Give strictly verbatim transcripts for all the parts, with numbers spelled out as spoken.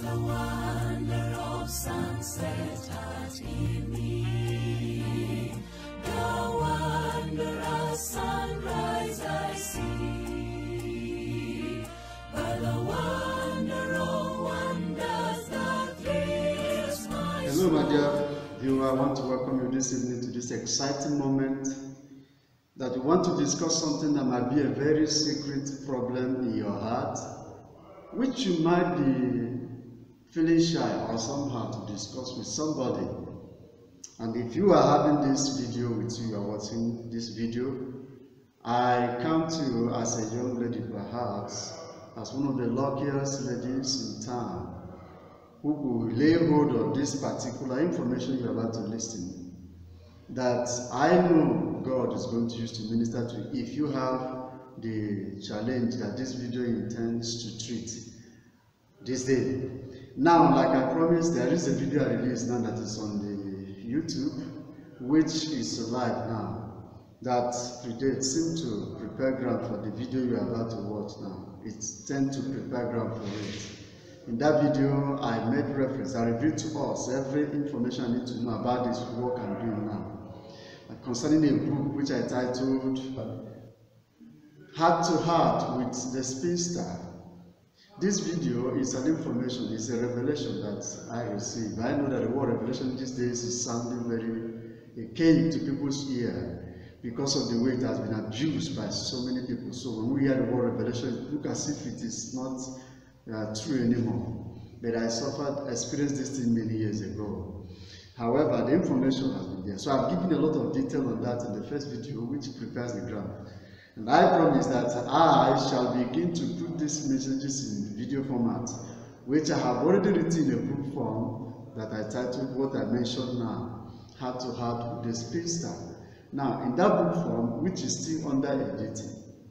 the wonder of sunset at evening, the wondrous sunrise I see, but the wonder of wonders that thrills my soul. Hello, my dear viewer. I want to welcome you this evening to this exciting moment that we want to discuss something that might be a very secret problem in your heart, which you might be feeling shy or somehow to discuss with somebody. And if you are having this video with you, you are watching this video, I come to you as a young lady perhaps, as one of the luckiest ladies in town, who will lay hold of this particular information you are about to listen, that I know God is going to use to minister to you if you have the challenge that this video intends to treat this day. Now, like I promised, there is a video I released now that is on the YouTube, which is live now, that predates, seem to prepare ground for the video you are about to watch now. It's tend to prepare ground for it. In that video, I made reference, I revealed to us every information I need to know about this work I'm doing now. And concerning a book which I titled Heart to Heart with the Spinster. This video is an information, it's a revelation that I received. I know that the word revelation these days is sounding very archaic to people's ear because of the way it has been abused by so many people. So when we hear the word revelation, it looks as if it is not uh, true anymore. But I suffered, experienced this thing many years ago. However, the information has been there. So I've given a lot of detail on that in the first video, which prepares the ground. And I promise that I shall begin to put these messages in video format, which I have already written in a book form that I titled what I mentioned now, Heart to Heart with the Spinster. Now, in that book form, which is still under editing,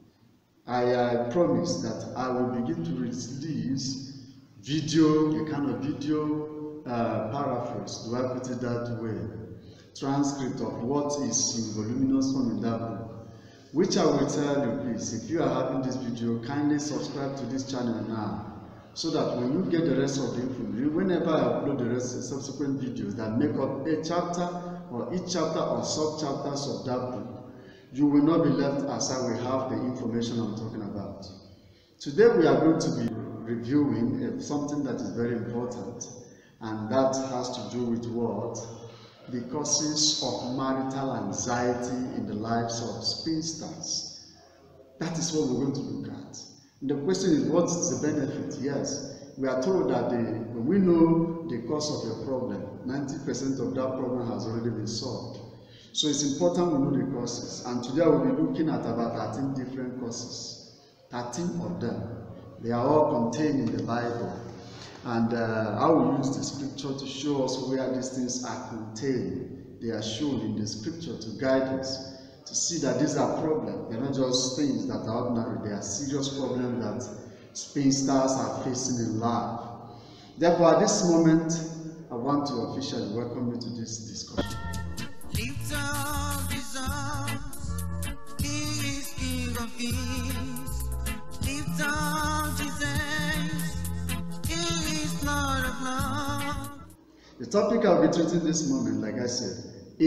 I uh, promise that I will begin to release video, a kind of video uh, paraphrase, do I put it that way, transcript of what is in voluminous form in that book, which I will tell you, please, if you are having this video, kindly subscribe to this channel now, so that when you get the rest of the information, whenever I upload the rest of subsequent videos that make up a chapter or each chapter or sub-chapters of that book, you will not be left as I will have the information I'm talking about. Today we are going to be reviewing something that is very important, and that has to do with what? The causes of marital anxiety in the lives of spinsters. That is what we're going to look at. And the question is, what is the benefit? Yes, we are told that the, when we know the cause of a problem, ninety percent of that problem has already been solved. So it's important we know the causes. And today I will be looking at about thirteen different causes. thirteen of them. They are all contained in the Bible. And uh, I will use the scripture to show us where these things are contained. They are shown in the scripture to guide us, to see that these are problems. They're not just things that are ordinary. They are serious problems that spinsters are facing in life. Therefore, at this moment, I want to officially welcome you to this discussion. Lift up his arms, he is King of Kings. Lift up his hands, he is Lord of Lords. The topic I'll be treating this moment, like I said,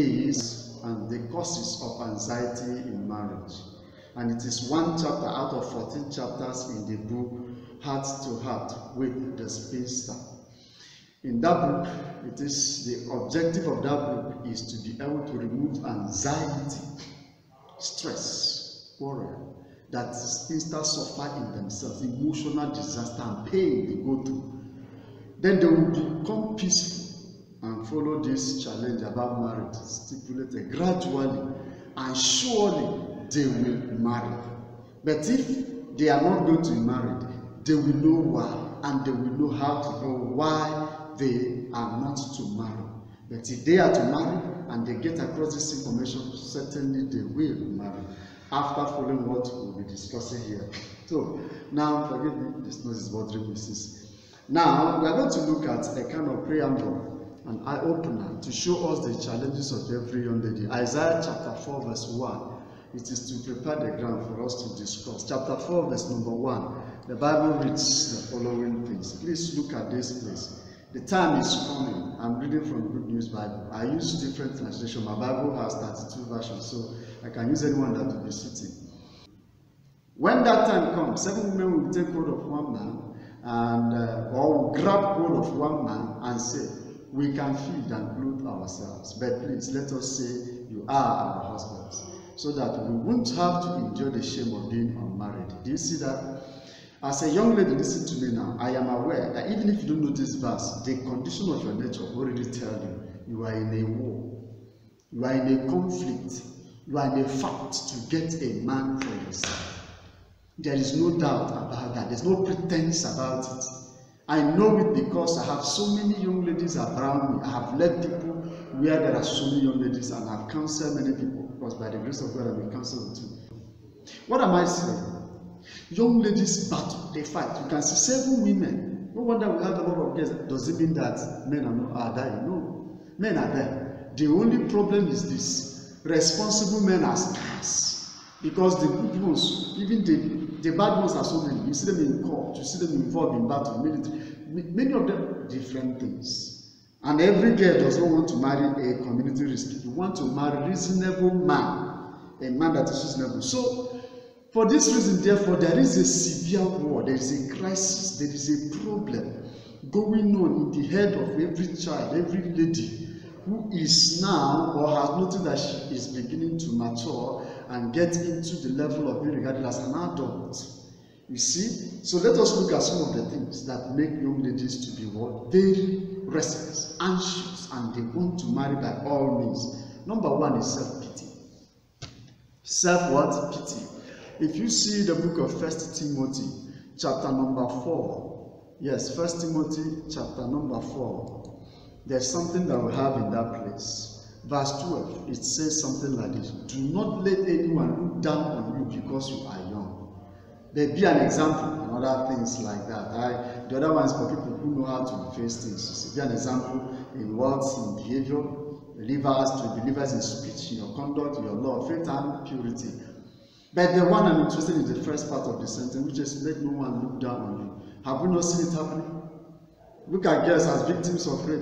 is and the causes of anxiety in marriage. And it is one chapter out of fourteen chapters in the book Heart to Heart with the Spinster. In that book, it is the objective of that book is to be able to remove anxiety, stress, worry that spinsters suffer in themselves, emotional disaster and pain they go through. Then they will become peaceful and follow this challenge about marriage stipulated gradually, and surely they will marry. But if they are not going to be married, they will know why, and they will know how to know why they are not to marry. But if they are to marry and they get across this information, certainly they will marry after following what we'll be discussing here. So now, forgive me, this noise is bothering me, sis. Now we are going to look at a kind of preamble, an eye-opener to show us the challenges of every young lady. Isaiah chapter four verse one. It is to prepare the ground for us to discuss. Chapter four verse number one. The Bible reads the following things. Please look at this place. The time is coming. I'm reading from Good News Bible. I use different translation. My Bible has thirty-two versions, so I can use anyone that will be suiting. When that time comes, seven women will take hold of one man, and uh, or will grab hold of one man and say, we can feed and clothe ourselves, but please let us say you are our husbands, so that we won't have to endure the shame of being unmarried. Do you see that? As a young lady, listen to me now. I am aware that even if you don't know this verse, the condition of your nature will already tell you you are in a war, you are in a conflict, you are in a fight to get a man for yourself. There is no doubt about that. There's no pretense about it. I know it because I have so many young ladies around me. I have led people where there are so many young ladies, and I've counseled many people, because by the grace of God, I've been counseled too. What am I saying? Young ladies battle, they fight. You can see seven women. No wonder we have a lot of girls. Does it mean that men are not are dying? No. Men are there. The only problem is this. Responsible men are scarce. Because the good ones, even the, the bad ones are so many. You see them in court, you see them involved in battle, military. Many of them, different things. And every girl does not want to marry a community risk. You want to marry a reasonable man. A man that is reasonable. So, for this reason, therefore, there is a severe war, there is a crisis, there is a problem going on in the head of every child, every lady who is now or has noticed that she is beginning to mature and get into the level of being regarded as an adult. You see? So let us look at some of the things that make young ladies to be what? Very restless, anxious, and they want to marry by all means. Number one is self-pity. Self what? Pity. If you see the book of First Timothy, chapter number four, yes, First Timothy, chapter number four, there's something that we have in that place. Verse twelve, it says something like this: do not let anyone look down on you because you are young. There be an example and other things like that. I, the other one is for people who know how to face things. So be an example in words, in behavior, believers to believers in speech, in your conduct, in your law, faith and purity. But the one I'm interested in is the first part of the sentence, which is let no one look down on you. Have we not seen it happening? Look at girls as victims of rape,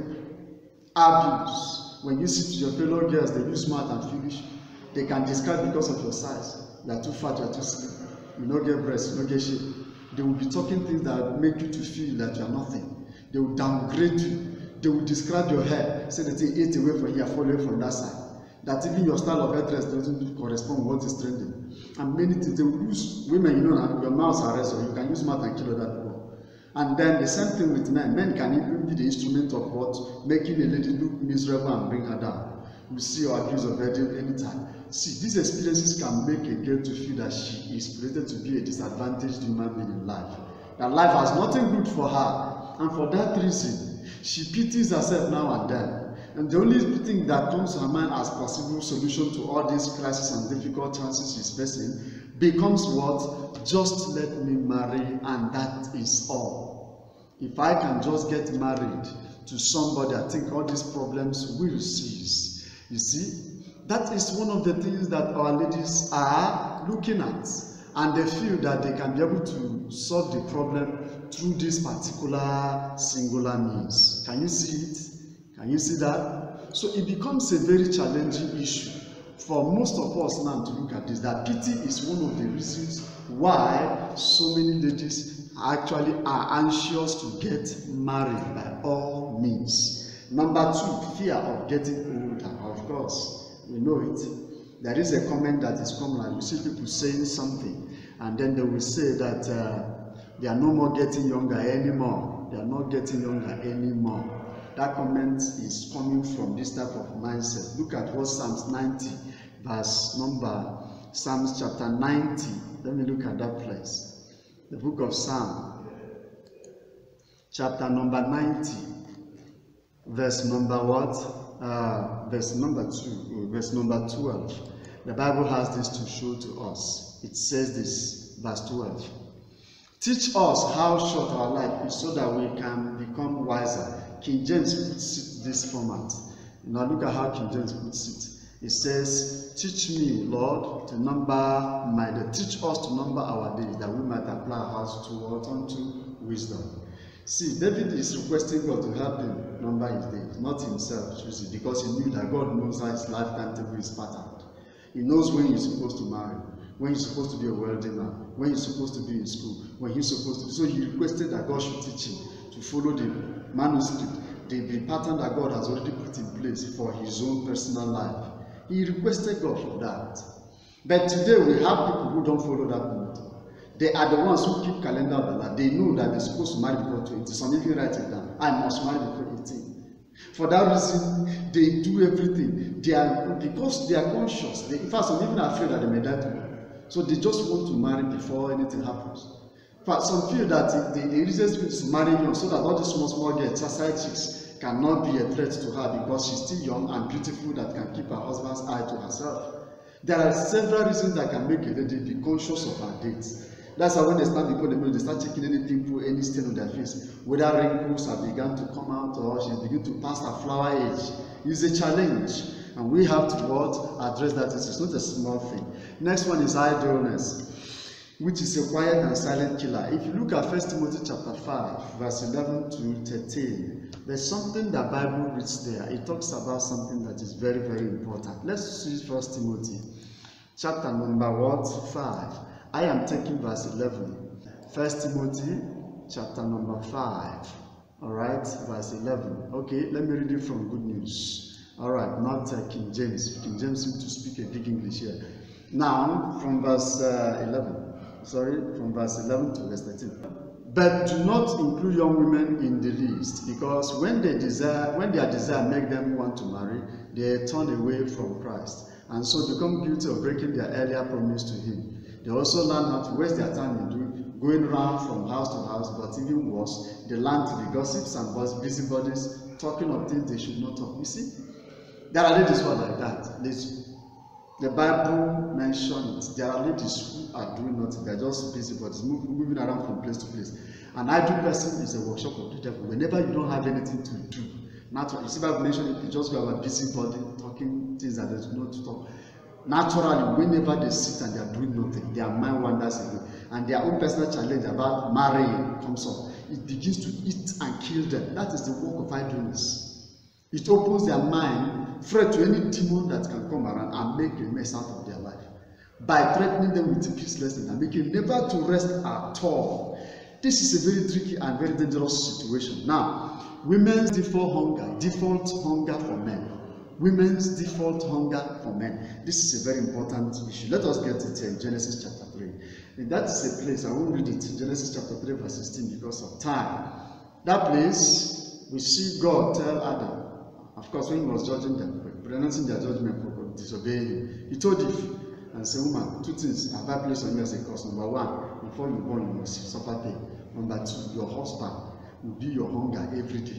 abuse. When you see to your fellow girls, they use smart and foolish. They can discard because of your size. You are too fat, you are too slim. You don't get breasts, you don't get shape. They will be talking things that make you to feel that you are nothing. They will downgrade you. They will describe your hair, say that they ate away from here, fall away from that side. That even your style of hairdress doesn't correspond with what is trending. And many things, they will use women, you know, now, your mouths are razor, you can use smart and kill other people. And then the same thing with men. Men can even be the instrument of what? Making a lady look miserable and bring her down. You see your abuse of her anytime. See, these experiences can make a girl to feel that she is created to be a disadvantaged human being in life. That life has nothing good for her. And for that reason, she pities herself now and then. And the only thing that comes to her mind as possible solution to all these crises and difficult chances she's facing becomes what? Just let me marry, and that is all. If I can just get married to somebody, I think all these problems will cease. You see, that is one of the things that our ladies are looking at, and they feel that they can be able to solve the problem through this particular singular means. Can you see it? Can you see that? So it becomes a very challenging issue for most of us now to look at this. That pity is one of the reasons why so many ladies actually are anxious to get married by all means. Number two, fear of getting older. Of course, we know it. There is a comment that is common. You see people saying something, and then they will say that uh, they are no more getting younger anymore. They are not getting younger anymore. That comment is coming from this type of mindset. Look at what Psalms ninety, verse number, Psalms chapter ninety. Let me look at that place. The book of Psalm, chapter number ninety, verse number what? Uh, verse number two, verse number twelve. The Bible has this to show to us. It says this, verse twelve. Teach us how short our life is so that we can become wiser. King James puts it this format. Now look at how King James puts it. He says, teach me, Lord, to number my days. Teach us to number our days, that we might apply our hearts to what? Unto wisdom. See, David is requesting God to help him number his days, not himself, you see, because he knew that God knows how his lifetime table is patterned. He knows when he's supposed to marry, when he's supposed to be a wealthy man, when he's supposed to be in school, when he's supposed to be. So he requested that God should teach him to follow the manuscript, the, the pattern that God has already put in place for his own personal life. He requested God for that. But today we have people who don't follow that mode. They are the ones who keep calendar of the life. They know that they're supposed to marry before twenty. Some even write it down. I must marry before eighteen. For that reason, they do everything. They are, because they are conscious. They, in fact, some even are afraid that they may die tomorrow. So they just want to marry before anything happens. In fact, some feel that the, the easiest way is to marry young, so that all these small, small girls, side chicks, cannot be a threat to her because she's still young and beautiful, that can keep her husband's eye to herself. There are several reasons that can make a lady be conscious of her dates. That's why when they stand before the mirror, they start checking any pimple, any stain on their face, whether wrinkles have begun to come out or she's beginning to pass her flower age. It's a challenge, and we have to what? Address that. It's not a small thing. Next one is idleness, which is a quiet and silent killer. If you look at First Timothy chapter five, verse eleven to thirteen, there's something the Bible reads there. It talks about something that is very, very important. Let's see First Timothy chapter number what? five. I am taking verse eleven. First Timothy chapter number five. All right, verse eleven. Okay, let me read it from Good News. All right, not uh, King James. King James seems to speak a big English here. Now, from verse uh, eleven. Sorry, from verse eleven to verse thirteen. But do not include young women in the list, because when they desire, when their desire make them want to marry, they turn away from Christ, and so become guilty of breaking their earlier promise to Him. They also learn not to waste their time in doing, going around from house to house, but even worse, they learn to be gossips and busybodies, talking of things they should not talk. You see, there are ladies who are like that. Ladies, the Bible mentions it. There are ladies who are doing nothing. They are just busybodies, moving around from place to place. An idle person is a workshop of the devil. Whenever you don't have anything to do, naturally, you see, Bible mentioned it, you just go about busybody, talking things that there's no to talk. Naturally, whenever they sit and they are doing nothing, their mind wanders away, and their own personal challenge about marrying comes up. It begins to eat and kill them. That is the work of idleness. It opens their mind, threat to any demon that can come around and make a mess out of their life by threatening them with peacelessness and making never to rest at all. This is a very tricky and very dangerous situation. Now, women's default hunger, default hunger for men. Women's default hunger for men. This is a very important issue. Let us get it in Genesis chapter three. And that is a place, I won't read it, Genesis chapter three verse sixteen because of time. That place, we see God tell Adam, of course when he was judging them, pronouncing their judgment for disobeying him, he told Eve and said, woman, two things have I placed on you as a curse. Number one, before you born, you must suffer pain. Number two, your husband will be your hunger every day.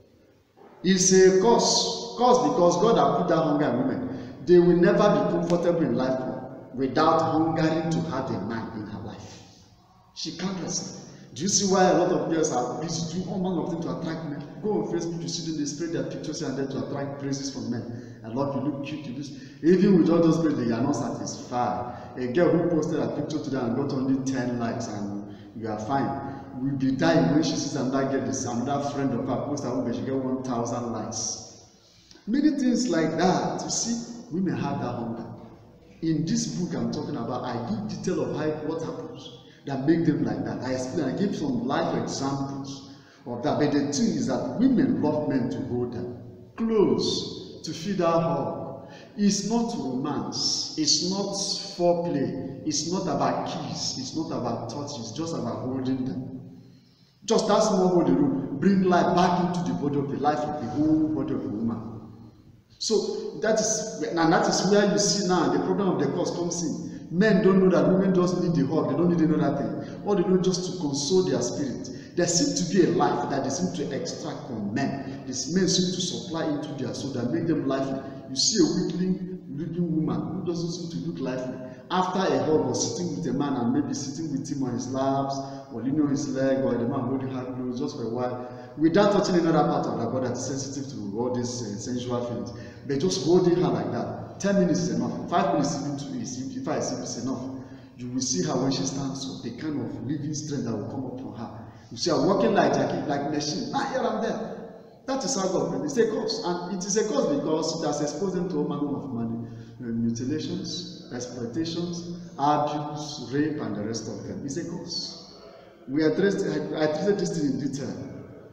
It's a cause, cause because God has put that hunger in women. They will never be comfortable in life without hungering to have a man in her life. She can't rest. Do you see why a lot of girls are busy doing all manner of things to attract men? Go on Facebook, you see them, they spread their pictures here and there to attract praises from men. I love you, look cute, you do. Even with all those praises, they are not satisfied. A girl who posted a picture today and got only ten likes and you are fine. Will be dying when she sees another girl, this another friend of her post her own, she get one thousand likes. Many things like that. You see, women have that hunger. In this book I'm talking about, I give detail of how what happens that make them like that. I explain, I give some life examples of that. But the thing is that women love men to hold them close, to feed our hug. It's not romance, it's not foreplay, it's not about kiss, it's not about touch, it's just about holding them. Just that small holding room, bring life back into the body of the life of the whole body of the woman. So that is, and that is where you see now the problem of the cause comes in. Men don't know that women just need the hug, they don't need another thing. All they know just to console their spirit. There seems to be a life that they seem to extract from men. These men seem to supply into their soul that make them lively. You see a weakling looking woman who doesn't seem to look lively. After a hug or sitting with a man and maybe sitting with him on his laps or leaning on his leg or the man holding her close just for a while, without touching another part of the body that is sensitive to all these uh, sensual feelings. But just holding her like that, ten minutes is enough. Five minutes even to is if I is enough. You will see her when she stands up, the kind of living strength that will come up from her. You see her walking like like like machine, ah, here and there. That is how God. It's a cause, and it is a cause because it has exposed them to all manner of money, uh, mutilations, exploitations, abuse, rape, and the rest of them. It's a cause. We addressed. I, I treated this thing in detail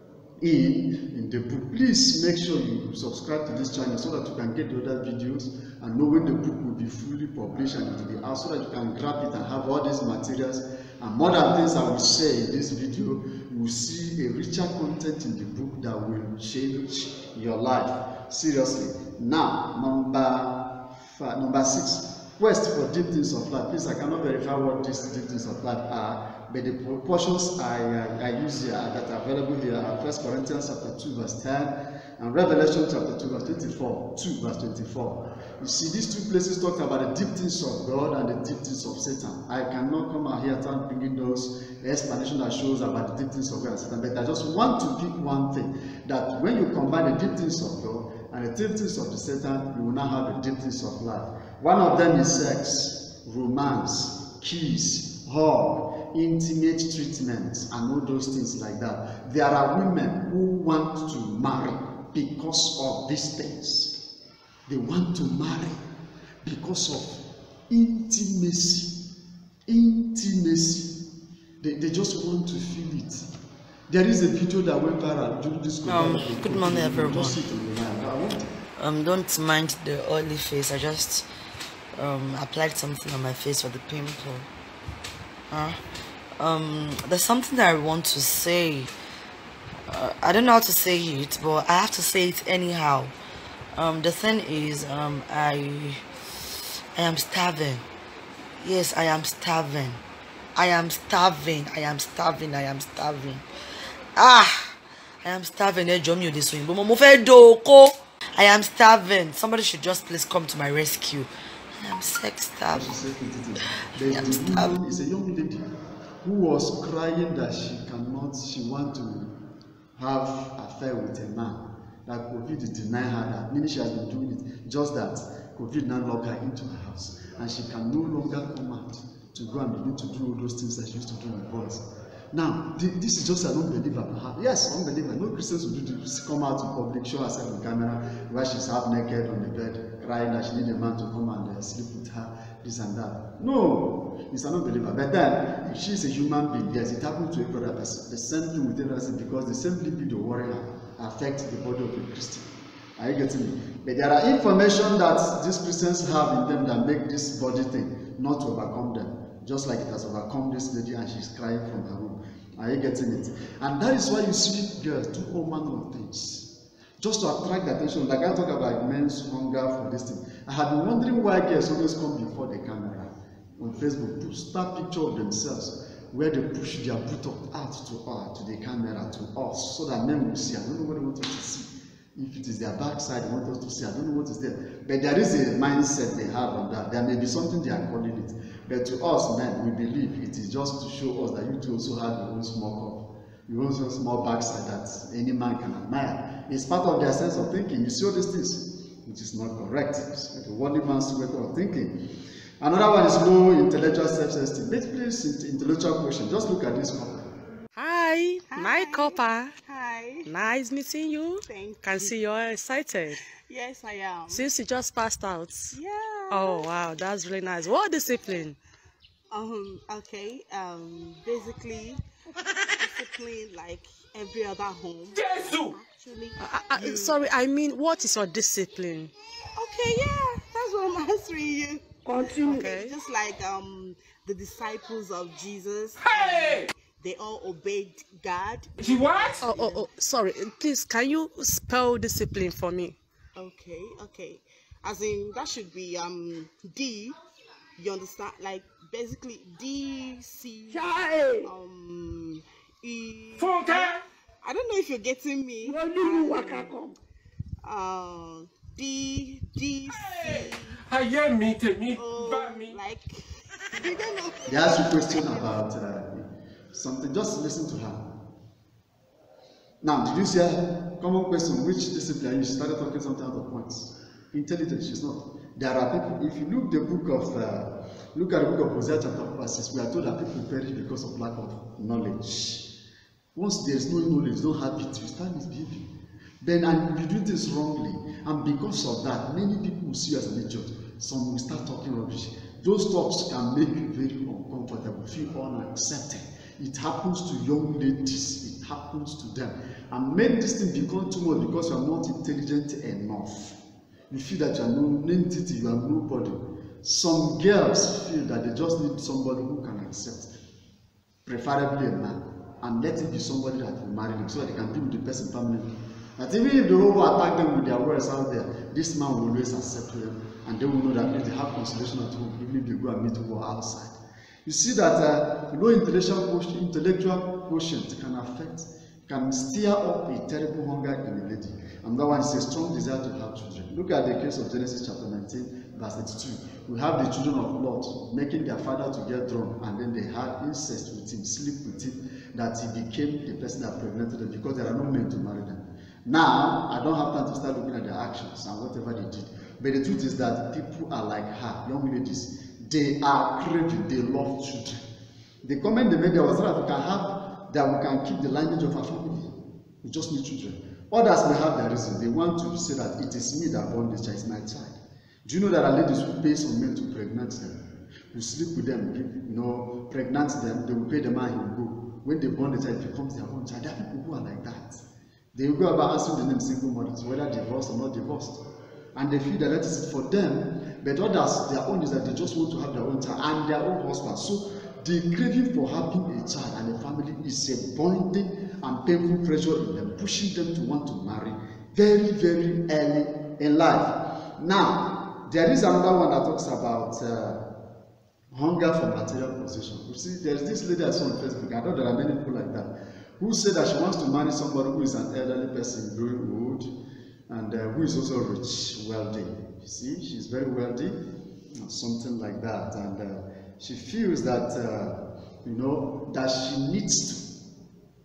in in the book. Please make sure you subscribe to this channel so that you can get the other videos and know when the book will be fully published and it will be out, so that you can grab it and have all these materials and more than things I will say in this video. You will see a richer content in the book that will change your life. Seriously. Now, number five, number six, quest for deep things of life. Please, I cannot verify what these deep things of life are, but the portions I, I, I use here that are available here are First Corinthians chapter two verse ten and Revelation chapter two verse twenty-four, two verse twenty-four. You see, these two places talk about the deep things of God and the deep things of Satan. I cannot come out here and start bringing those explanations that shows about the deep things of God and Satan, but I just want to pick one thing, that when you combine the deep things of God and the deep things of the Satan, you will now have the deep things of life. One of them is sex, romance, kiss, hug, intimate treatment, and all those things like that. There are women who want to marry because of these things. They want to marry because of intimacy. Intimacy. They, they just want to feel it. There is a video that went viral during this um, good morning, everyone. Um, don't mind the oily face. I just um applied something on my face for the pimple. Uh, um, there's something that I want to say. Uh, I don't know how to say it, but I have to say it anyhow. Um, the thing is, um, I, I am starving. Yes, I am starving. I am starving. I am starving. I am starving. Ah, I am starving. I am starving. Somebody should just please come to my rescue. I am sex starving. I am starving. It's a young lady who was crying that she cannot, she want to have affair with a man. That COVID denied her that, meaning she has been doing it, just that COVID now locked her into her house and she can no longer come out to go and begin to do all those things that she used to do with boys. Now, th this is just an unbeliever. Yes, unbeliever. No Christians will do this, come out in public, show herself on camera where she's half naked on the bed, crying that she needs a man to come and uh, sleep with her, this and that. No, it's an unbeliever. But then, if she's a human being, yes, it happened to a brother person. The same thing with every person, because the same libido worry her affect the body of a Christian. Are you getting me? But there are information that these Christians have in them that make this body thing not to overcome them. Just like it has overcome this lady and she's crying from her room. Are you getting it? And that is why you see girls do all manner of things. Just to attract the attention. Like I talk about men's hunger for this thing. I have been wondering why girls always come before the camera on Facebook to start picture of themselves where they push their buttock out to her, to the camera, to us, so that men will see. I don't know what they want us to see. If it is their backside, they want us to see. I don't know what is there. But there is a mindset they have on that. There may be something they are calling it. But to us men, we believe it is just to show us that you too also have your own small cup, your own small backside that any man can admire. It's part of their sense of thinking. You see all these things, which is not correct. It's a worldly man's way of thinking. Another one is low intellectual self-esteem. Let's please intellectual question. Just look at this couple. Hi, Hi, my copper. Hi. Nice meeting you. Thank Can you. see you're excited. Yes, I am. Since you just passed out. Yeah. Oh wow, that's really nice. What discipline? Um. Okay. Um. Basically, discipline like every other home. Actually. Uh, uh, you- sorry, I mean, what is your discipline? Okay. Yeah. That's what I'm answering you. Continue. Okay. Just like um the disciples of Jesus. Hey. Um, they all obeyed God. Oh, oh, oh, sorry. Please, can you spell discipline for me? Okay. Okay. As in that should be um D. You understand? Like basically D C um E. I don't know if you're getting me. Um, uh, D D C. Oh, like you don't know. They asked you a question about uh, something. Just listen to her. Now, did you see a common question? Which discipline? You started talking something out of points. Intelligence, she's not. There are people, if you look the book of, uh, look at the book of Hosea chapter verses, we are told that people perish because of lack of knowledge. Once there is no knowledge, no habit, you start misbehaving. Then, and you do things wrongly. And because of that, many people will see you as an idiot. Some will start talking rubbish. Those talks can make you very uncomfortable, feel unaccepted. It happens to young ladies. It happens to them. And make this thing become too much because you are not intelligent enough. You feel that you are no entity, you are nobody. Some girls feel that they just need somebody who can accept them, preferably a man, and let it be somebody that will marry them so that they can be with the person permanently. That even if the whole world attack them with their words out there, this man will always accept them, and they will know that they have consolation at home, even if they go and meet war outside. You see that uh, low intellectual quotient, intellectual quotient can affect, can stir up a terrible hunger in a lady. And that one is a strong desire to have children. Look at the case of Genesis chapter nineteen, verse eighty-two. We have the children of Lot making their father to get drunk, and then they had incest with him, sleep with him, that he became the person that pregnanted them because there are no men to marry them. Now, I don't have time to start looking at their actions and whatever they did. But the truth is that people are like her, young ladies. They are craving, they love children. The comment they made there was that we can have, that we can keep the lineage of our family. We just need children. Others may have their reason. They want to say that it is me that born this child, it's my child. Do you know there are ladies who pay some men to pregnant them, who sleep with them, give, you know, pregnant them, they will pay the man, he will go. When they born the child, it becomes their own child. There are people who are like that. They will go about answering the name single mothers, whether divorced or not divorced. And they feel that that is it for them, but others, their own is that they just want to have their own child and their own husband. So the craving for having a child and a family is a bonding and painful pressure in them, pushing them to want to marry very, very early in life. Now, there is another one that talks about uh, hunger for material possession. You see, there's this lady I saw on Facebook, I know there are many people like that, who said that she wants to marry somebody who is an elderly person, growing old, and uh, who is also rich, wealthy. You see, she's very wealthy, something like that, and uh, she feels that, uh, you know, that she needs to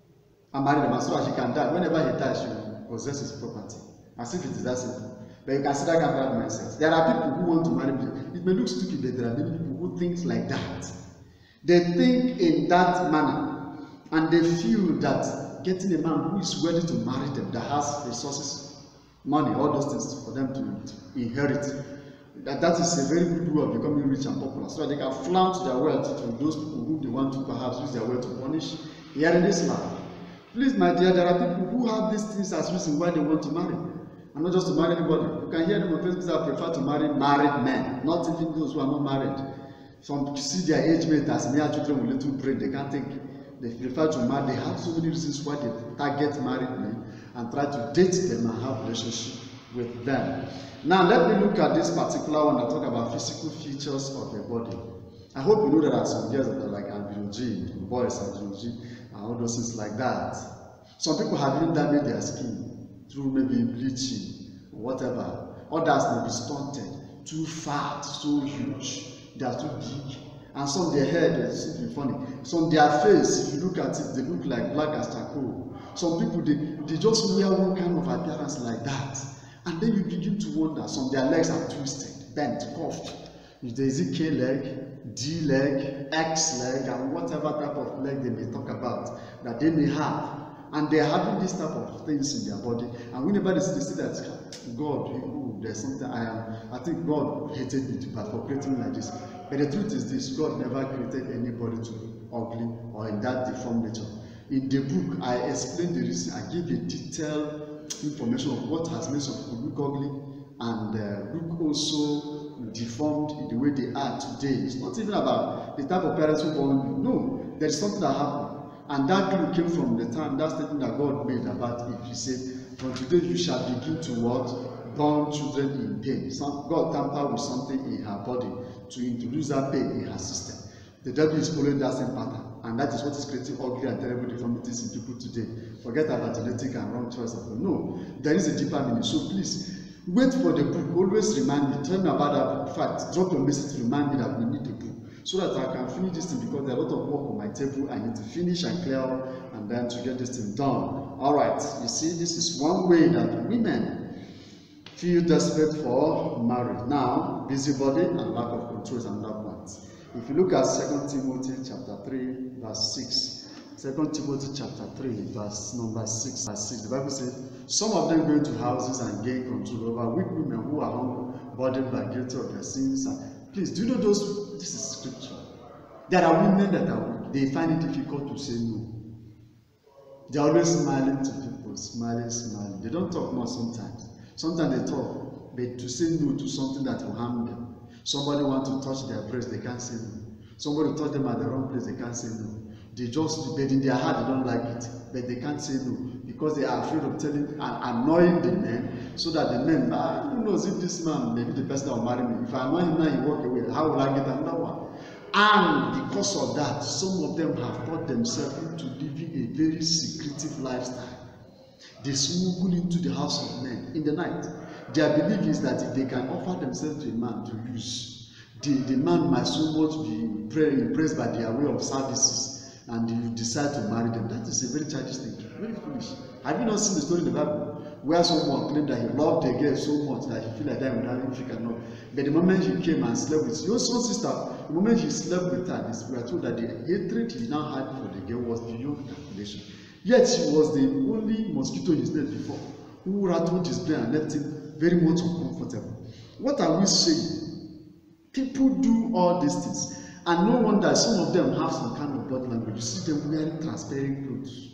and marry the man so that she can die. Whenever he dies, she will possess his property, as if it is that simple. But you can see that kind of mindset. There are people who want to marry. It may look stupid, but there are many people who think like that. They think in that manner, and they feel that getting a man who is ready to marry them, that has resources, money, all those things for them to inherit, that that is a very good way of becoming rich and popular, so that they can flaunt their wealth to those people who they want to perhaps use their wealth to punish here in this land. Please, my dear, there are people who have these things as reason why they want to marry, and not just to marry anybody. You can hear them on Facebook that prefer to marry married men, not even those who are not married. Some see their age mate as mere children with little brain, they can't think. They prefer to marry. They have so many reasons why they target married men and try to date them and have relationship with them. Now, let me look at this particular one that talk about physical features of the body. I hope you know there are some girls that are like androgen, boys androgen, and all those things like that. Some people have even damaged their skin through maybe bleaching or whatever. Others may be stunted, too fat, so huge, they are too big. And some their hair, they seem to be funny. Some their face, if you look at it, they look like black as charcoal. Some people, they, they just wear one kind of appearance like that. And then you begin to wonder, some their legs are twisted, bent, curved. There is a K leg, D leg, X leg, and whatever type of leg they may talk about that they may have. And they're having this type of things in their body. And whenever they see, they see that, God, oh, there's something I am, I think God hated me too bad for creating me like this. But the truth is this, God never created anybody to be ugly or in that deformed nature. In the book, I explained the reason. I give a detailed information of what has made some people look ugly and uh, look also deformed in the way they are today. It's not even about the type of parents who born you. No, there is something that happened. And that clue came from the time, that statement that God made about it. He said, from today you shall begin to what? Born children in pain. Some, God tampered with something in her body to introduce that pain in her system. The devil is following that same pattern. And that is what is creating ugly and terrible deformities in people today. Forget about genetic and wrong choice of them. No, there is a deeper meaning. So please, wait for the book. Always remind me. Tell me about that book. In fact, drop your message to remind me that we need the book. so that I can finish this thing, because there are a lot of work on my table. I need to finish and clear up, and then to get this thing done. All right, you see, this is one way that women feel desperate for marriage. Now, busybody and lack of control is another point. If you look at Second Timothy chapter three, verse six, Second Timothy chapter three, verse number six, verse six, the Bible says, some of them go into houses and gain control over weak women who are humble, burdened by guilt of their sins. And please, do you know those? This is scripture. There are women that are weak. They find it difficult to say no. They are always smiling to people, smiling, smiling. They don't talk much sometimes. Sometimes they talk, but to say no to something that will harm them. Somebody wants to touch their breast, they can't say no. Somebody touch them at the wrong place, they can't say no. They just, but in their heart, they don't like it, but they can't say no because they are afraid of telling and annoying the men, so that the men, ah, who knows if this man, maybe the person that will marry me, if I annoy him now, he walk away, how will I get another one? And because of that, some of them have got themselves into living a very secretive lifestyle. They smuggle into the house of men in the night. Their belief is that if they can offer themselves to a man to use, the, the man might so much be impressed by their way of services, and you decide to marry them. That is a very childish thing, very foolish. Have you not seen the story in the Bible where someone claimed that he loved the girl so much that he feel like dying without him if he cannot? But the moment he came and slept with your own sister, the moment he slept with her, we are told that the hatred he now had for the girl was beyond calculation. Yet she was the only mosquito in his net before, who rattled his brain and left him very much uncomfortable. What are we saying? People do all these things. And no wonder some of them have some kind of body language. You see them wearing transparent clothes.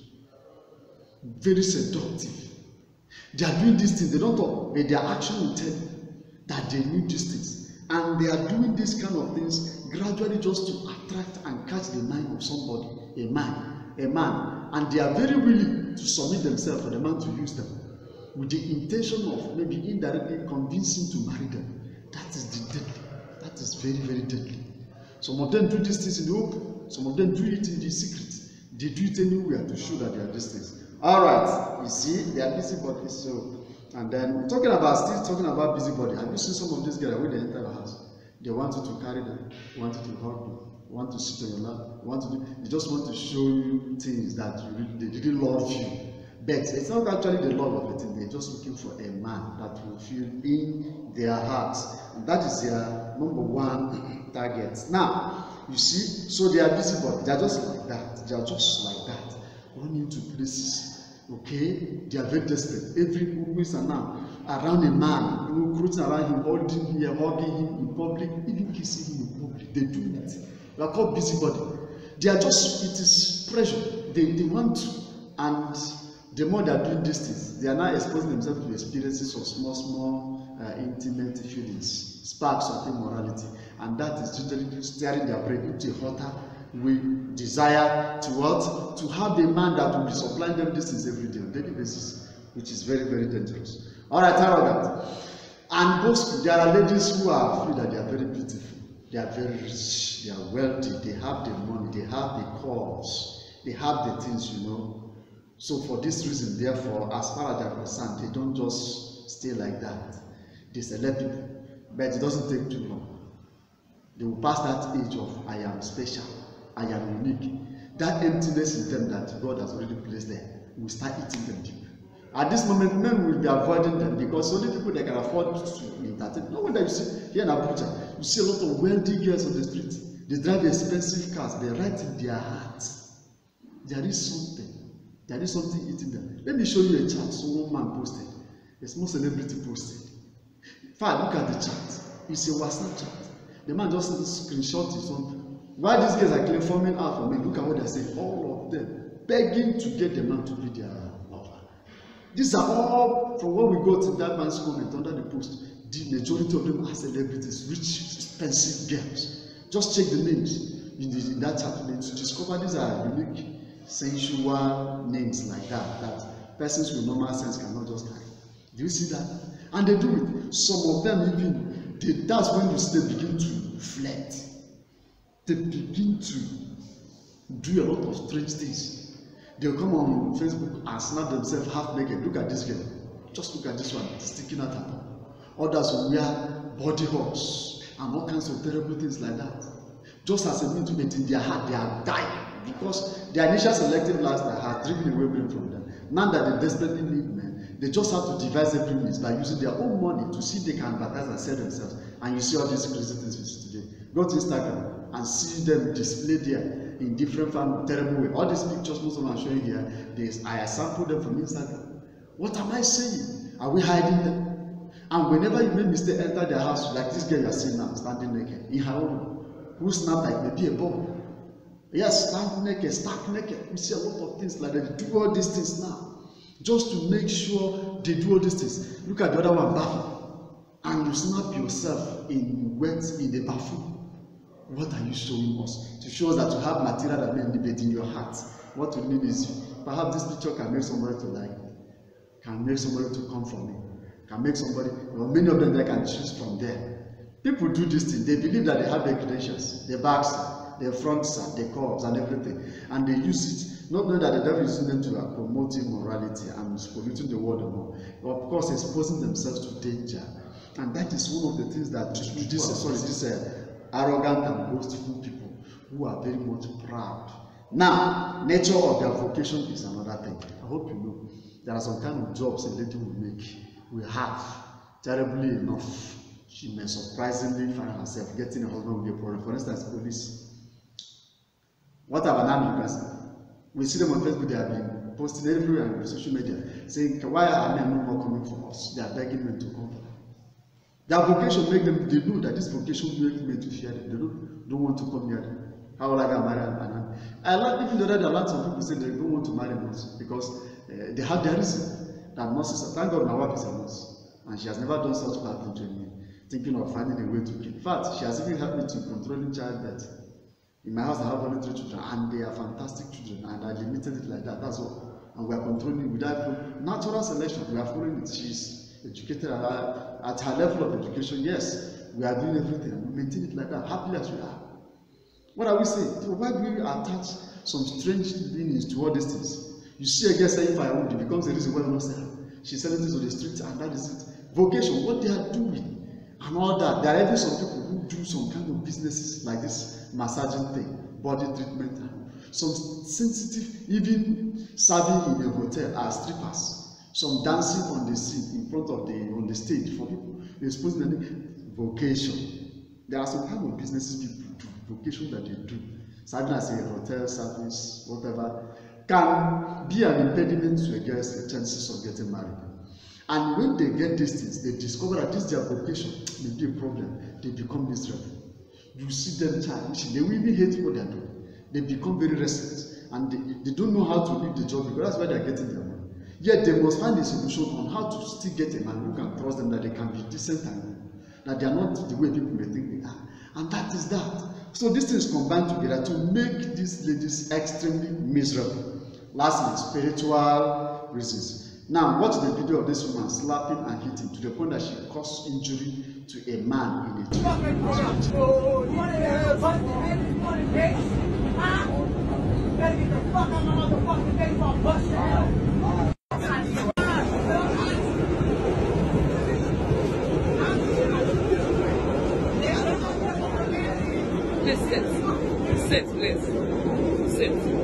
Very seductive. They are doing these things. They don't talk, but their action will tell you that they need these things. And they are doing these kind of things gradually just to attract and catch the mind of somebody, a man, a man. And they are very willing to submit themselves for the man to use them, with the intention of maybe indirectly convincing to marry them. That is the deadly. That is very, very deadly. Some of them do these things in the open. Some of them do it in the secret. They do it anywhere to show that they are these things. All right, you see, they are busybodies. So, and then we're talking about still talking about busybody. Have you seen some of these girls when they enter the house? They want you to carry them, they want you to hug them, they want to sit on your lap, they want to do. They just want to show you things that you really, they didn't love you. But it's not actually the love of the thing. They're just looking for a man that will feel in their hearts, and that is their number one target. Now, you see, so they are busybody. They are just like that. They are just like that, running to places. Okay, they are very desperate. Every always and now around a man, you know, cruising around him, holding him, hugging him in public, even kissing him in public. They do it. They are called busybody. They are just, it is pressure. They, they want to, and the more they are doing these things, they are now exposing themselves to experiences of small, small, uh, intimate feelings, sparks of immorality, and that is usually steering their brain into a hotter with desire to what? To have a man that will be supplying them these things every day on a daily basis, which is very, very dangerous. All right, arrogant. And boastful. There are ladies who are feel that they are very beautiful, they are very rich, they are wealthy, they have the money, they have the cause, they have the things, you know. So for this reason, therefore, as far as they are concerned, they don't just stay like that. They select people, but it doesn't take too long. They will pass that age of I am special, I am unique. That emptiness in them that God has already placed there will start eating them deep. At this moment, men will be avoiding them because only people that can afford to entertain. No wonder you see here in Abuja, you see a lot of wealthy girls on the street. They drive expensive cars, but right in their hearts, there is something. There is something eating them. Let me show you a chart someone man posted. A small celebrity posted. In fact, look at the chart. It's a WhatsApp chart. The man just screenshot his own. While these guys are clearly forming out for me, look at what they're saying. All of them begging to get the man to be their lover. These are all from what we got in that man's comment under the post. The majority of them are celebrities, rich, expensive girls. Just check the names in, the, in that chart to discover these are unique, sensual names like that that persons with normal sense cannot just carry. Do you see that? And they do it. Some of them even, they, that's when you see they begin to flirt. They begin to do a lot of strange things. They'll come on Facebook and snap themselves half naked. Look at this girl. Just look at this one, sticking out her tongue. Others will wear body hugs and all kinds of terrible things like that. just as a means to in their heart, they are dying because their initial selective lifestyle has driven away men from them. Now that they desperately need men, they just have to devise every means by using their own money to see if they can advertise and sell themselves. And you see all these crazy things we see today. Go to Instagram and see them displayed there in different fun, terrible way. All these pictures, most of them I'm showing here, they, I sampled them from Instagram. What am I saying? Are we hiding them? And whenever you make mistake, enter their house, like this girl you are seeing now, standing naked, in her own, who snap like maybe a bomb. Yes, stand naked, stark naked. We see a lot of things like that. They do all these things now, just to make sure they do all these things. Look at the other one, bathroom, and you snap yourself in wet in the bathroom. What are you showing us? To show us that you have material that may elevate in your heart. What we need is perhaps this picture can make somebody to like me, can make somebody to come from me, can make somebody, well, many of them they can choose from there. People do this thing, they believe that they have their credentials, their backs, their fronts, their curves and everything, and they use it, not knowing that the devil is using them to uh, promote immorality and polluting the world more. Of course, exposing themselves to danger. And that is one of the things that this, sorry, this uh, arrogant and boastful people who are very much proud. Now, nature of their vocation is another thing. I hope you know there are some kind of jobs a lady will make, will have, terribly enough. She may surprisingly find herself getting a husband with a problem. For instance, police. What about now? We see them on Facebook, they have been posting everywhere on social media saying, why are men no more coming for us? They are begging men to come for them. Their vocation make them, they know that this vocation makes men to fear them. They don't, don't want to come near them. How will I get married? And I like, even though there are lots of people say they don't want to marry nurses because uh, they have their reason that nurses, thank God my wife is a nurse and she has never done such bad thing to me, thinking of finding a way to kill. In fact, she has even helped me to controlling childbirth. In my house, I have only three children, and they are fantastic children, and I limited it like that. That's all. And we are controlling without natural selection. We are following it. She's educated at her, at her level of education. Yes, we are doing everything, and we maintain it like that, happily as we are. What are we saying? So why do we attach some strange meanings to all these things? You see a girl saying firewood, it becomes the reason why we're not selling. She's selling this on the street, and that is it. Vocation, what they are doing, and all that. There are even some people who do some kind of businesses like this massaging thing, body treatment, some sensitive, even serving in a hotel as strippers, some dancing on the scene in front of the on the stage for people exposing them. Vocation. There are some kind of businesses people do, vocation that they do, serving as a hotel service, whatever, can be an impediment to a girl's chances of getting married. And when they get these things, they discover that this their vocation may be a problem. They become miserable. You see them challenging. They will even hate what they are doing. They become very restless, and they, they don't know how to leave the job because that's why they are getting their money. Yet they must find a solution on how to still get a man who can trust them, that they can be decent and that they are not the way people may think they are. And that is that. So these things combine together to make these ladies extremely miserable. Lastly, spiritual reasons. Now, watch the video of this woman slapping and hitting to the point that she caused injury to a man in a tree. Please sit. Sit, please. Sit.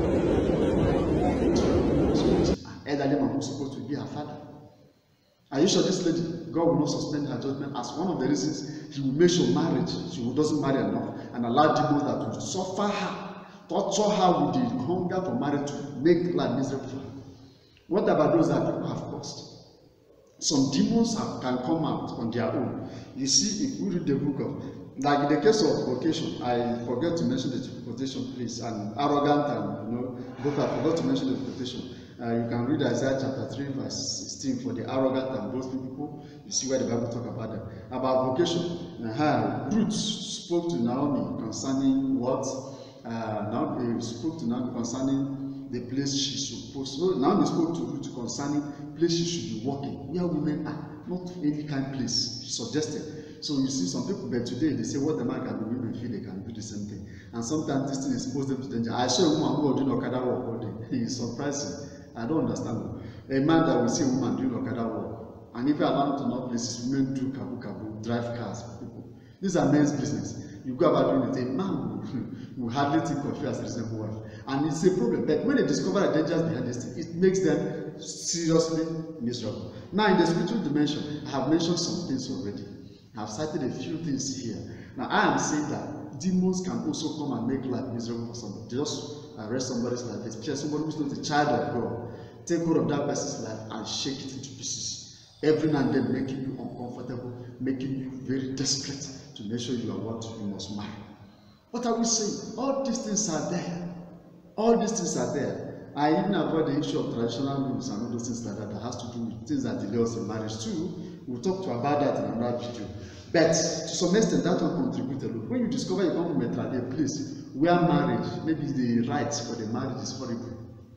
Elderly man who's supposed to be her father. Are you sure this lady, God will not suspend her judgment as one of the reasons he will make sure marriage, she doesn't marry enough, and allow demons that will suffer her, torture her with the hunger for marriage to make life miserable for her? What about those that people have caused? Some demons have, can come out on their own. You see, if we read the book of, like in the case of vocation, I forget to mention the quotation, please, and arrogant and, you know, both I forgot to mention the quotation. Uh, you can read Isaiah chapter three, verse sixteen, for the arrogant and boastful people. You see where the Bible talk about them. About vocation. Uh, Ruth spoke to Naomi concerning what? Uh, Naomi spoke to Naomi concerning the place she supposed. So Naomi spoke to Ruth concerning place she should be working, where women are, not any kind of place, she suggested. So you see some people, but today they say what the man can do, women feel they can do the same thing. And sometimes this thing exposes them to danger. I saw a woman who was doing Okada work all day. It's surprising. I don't understand. A man that will see a woman doing Okada work, and if you allow him to know places, women do kabu kabu, drive cars for people. These are men's business. You go about doing it, a man will, will hardly think of you as a reasonable wife. And it's a problem. But when they discover the dangers behind this thing, it makes them seriously miserable. Now, in the spiritual dimension, I have mentioned some things already. I have cited a few things here. Now, I am saying that demons can also come and make life miserable for somebody. They just arrest somebody's life, especially somebody who's not a child of God. Take hold of that person's life and shake it into pieces. Every now and then, making you uncomfortable, making you very desperate to make sure you are what you must marry. What are we saying? All these things are there. All these things are there. I even avoid the issue of traditional rules and all those things like that that has to do with things that delay us in marriage too. We'll talk to about that in another video. But to some extent, that will contribute a lot. When you discover you come from a traditional place where marriage, maybe the rights for the marriage is horrible.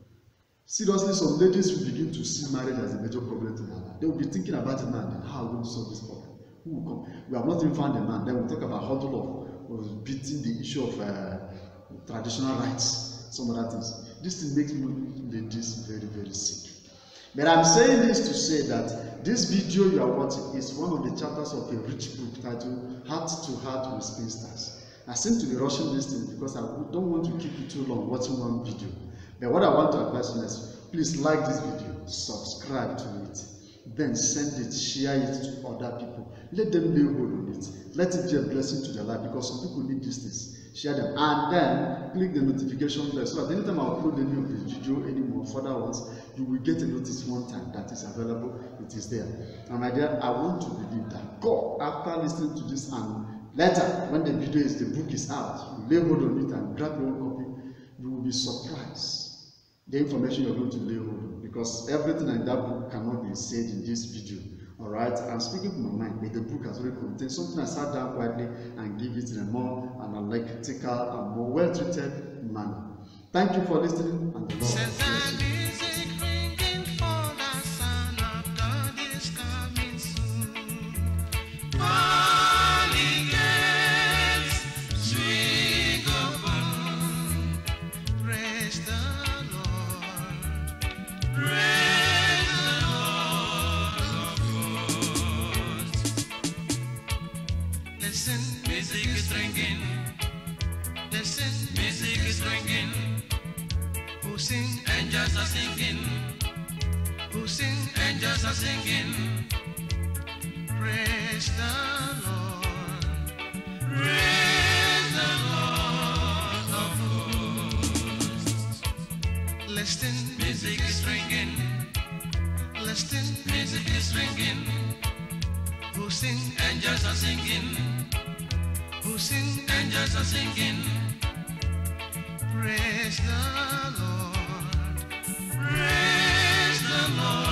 Seriously, some ladies will begin to see marriage as a major problem to them. They will be thinking about a man and how we will solve this problem. Who will come? We have not even found a man. Then we'll talk about huddle of, of beating the issue of uh, traditional rights, some other things. This thing makes me ladies very, very sick. But I'm saying this to say that this video you are watching is one of the chapters of a rich book titled Heart to Heart with Spinsters. I seem to be rushing this thing because I don't want to keep you too long watching one video. But what I want to advise you is, please like this video, subscribe to it, then send it, share it to other people. Let them lay hold on it. Let it be a blessing to their life because some people need these things. Share them and then click the notification bell so that anytime I upload any of this video, any more further ones, you will get a notice one time that is available. It is there. And my dear, I want to believe that God, after listening to this and later, when the video is, the book is out, you lay hold on it and grab your own copy, you will be surprised the information you're going to lay hold on, because everything in that book cannot be said in this video. All right, I'm speaking from my mind, but the book has already contained something I sat down quietly and give it in a more analytical and more well-treated manner. Thank you for listening, and the Lord bless you. Music is ringing. Listen, music is ringing. Who sing? Angels are singing. Who sing? Angels are singing. Praise the Lord. Praise the Lord of hosts. Listen, music is ringing. Listen, music is ringing. Who sing? Angels are singing. Who sing? Angels are singing. Praise the Lord. Praise the Lord.